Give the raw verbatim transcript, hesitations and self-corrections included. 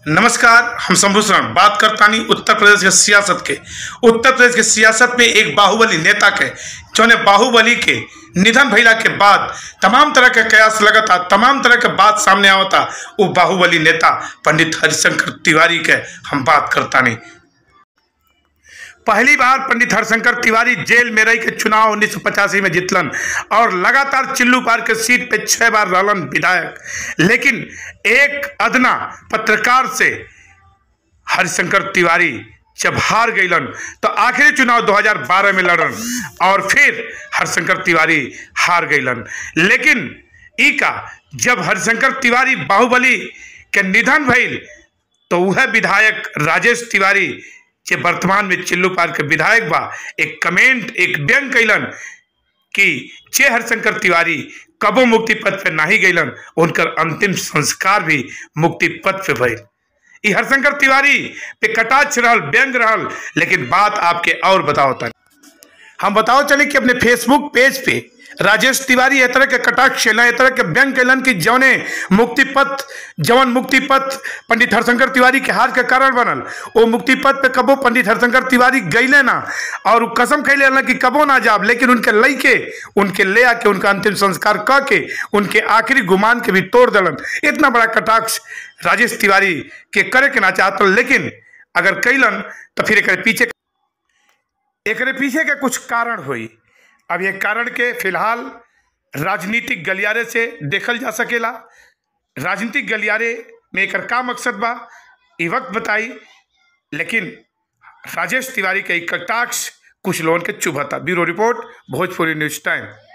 नमस्कार, हम शंभूशरण बात करतानी उत्तर प्रदेश के सियासत के। उत्तर प्रदेश के सियासत में एक बाहुबली नेता के जौने बाहुबली के निधन भइला के बाद तमाम तरह के कयास लगता, तमाम तरह के बात सामने आवता। वो बाहुबली नेता पंडित हरिशंकर तिवारी के हम बात करतानी। पहली बार पंडित हरिशंकर तिवारी जेल में रह के चुनाव उन्नीस सौ पचासी में जीतलन और लगातार चिल्लू पार के सीट पे छह बार रहलन विधायक। लेकिन एक अदना पत्रकार से हरिशंकर तिवारी जब हार गईलन तो आखिरी चुनाव दो हज़ार बारह में लड़न और फिर हरिशंकर तिवारी हार गईलन। लेकिन ई का जब हरिशंकर तिवारी बाहुबली के निधन भइल तो वह विधायक राजेश तिवारी जे वर्तमान में चिल्लू पार के विधायक बा, एक कमेंट एक व्यंग कैलन कि जे हरिशंकर तिवारी कबो मुक्ति पद पे नहीं गईलन, उनकर अंतिम संस्कार भी मुक्ति पद पे भइल। ई हरिशंकर तिवारी पे कटाक्ष रहल, व्यंग रहल। लेकिन बात आपके और बताओ तक हम बताओ चले कि अपने फेसबुक पेज पे राजेश तिवारी ए तरह के कटाक्ष ए तरह के व्यंग कैलन कि जौने मुक्ति पथ जौन मुक्ति पथ पंडित हरिशंकर तिवारी के हार के कारण बनल, वो मुक्ति पथ पे कबो पंडित हरिशंकर तिवारी गईले ना और कसम खैले ना कि कबो ना जाब। लेकिन उनके लई के उनके ले आके उनका अंतिम संस्कार क के उनके आखिरी गुमान के भी तोड़ दलन। इतना बड़ा कटाक्ष राजेश तिवारी के करे के ना चाहत, लेकिन अगर कैलन तो फिर एक पीछे एक पीछे के कुछ कारण हुई। अब ये कारण के फिलहाल राजनीतिक गलियारे से देखल जा सकेला। राजनीतिक गलियारे में एक का मकसद बा ई वक्त बताई, लेकिन राजेश तिवारी के कटाक्ष कुछ लोगों के चुभता। Bureau report, Bhojpuri news time.